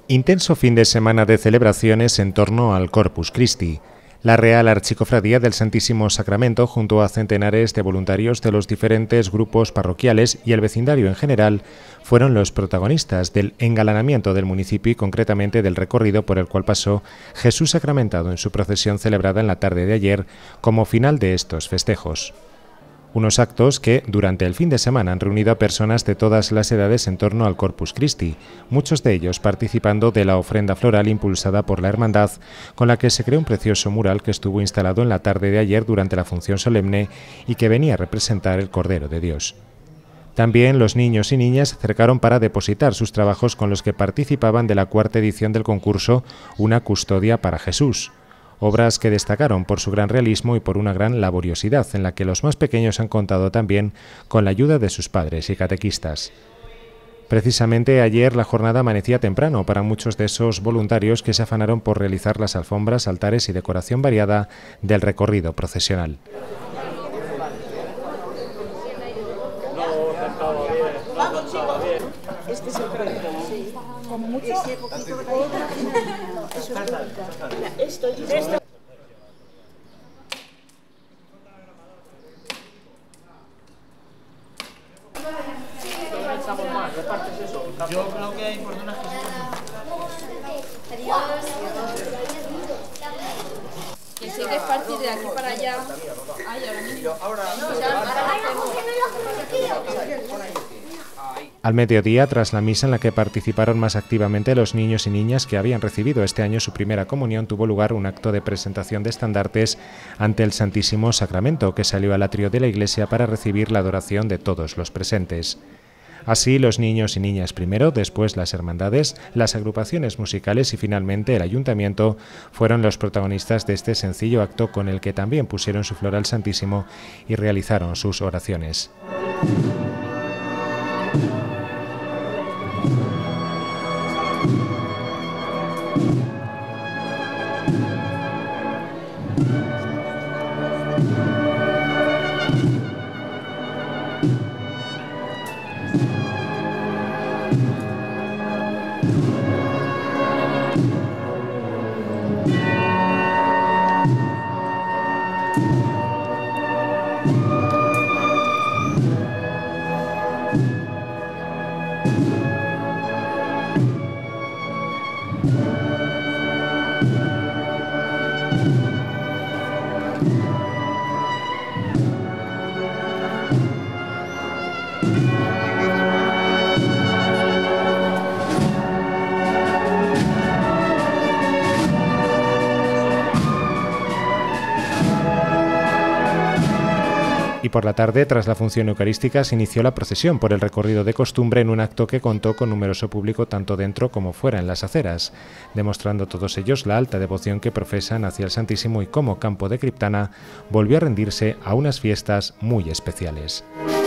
Intenso fin de semana de celebraciones en torno al Corpus Christi. La Real Archicofradía del Santísimo Sacramento, junto a centenares de voluntarios de los diferentes grupos parroquiales y el vecindario en general, fueron los protagonistas del engalanamiento del municipio y concretamente del recorrido por el cual pasó Jesús sacramentado en su procesión celebrada en la tarde de ayer como final de estos festejos. Unos actos que, durante el fin de semana, han reunido a personas de todas las edades en torno al Corpus Christi, muchos de ellos participando de la ofrenda floral impulsada por la Hermandad, con la que se creó un precioso mural que estuvo instalado en la tarde de ayer durante la función solemne y que venía a representar el Cordero de Dios. También los niños y niñas se acercaron para depositar sus trabajos con los que participaban de la cuarta edición del concurso Una custodia para Jesús. Obras que destacaron por su gran realismo y por una gran laboriosidad, en la que los más pequeños han contado también con la ayuda de sus padres y catequistas. Precisamente ayer la jornada amanecía temprano para muchos de esos voluntarios que se afanaron por realizar las alfombras, altares y decoración variada del recorrido procesional. Este es el proyecto, sí. Como mucho, ese poquito de galleta, eso es esto. Yo creo que hay personas que sí que es partir de aquí para allá. Ay, ahora mismo. Al mediodía, tras la misa en la que participaron más activamente los niños y niñas que habían recibido este año su primera comunión, tuvo lugar un acto de presentación de estandartes ante el Santísimo Sacramento, que salió al atrio de la iglesia para recibir la adoración de todos los presentes. Así, los niños y niñas primero, después las hermandades, las agrupaciones musicales y finalmente el ayuntamiento fueron los protagonistas de este sencillo acto con el que también pusieron su flor al Santísimo y realizaron sus oraciones. Y por la tarde, tras la función eucarística, se inició la procesión por el recorrido de costumbre en un acto que contó con numeroso público tanto dentro como fuera en las aceras, demostrando todos ellos la alta devoción que profesan hacia el Santísimo y cómo Campo de Criptana volvió a rendirse a unas fiestas muy especiales.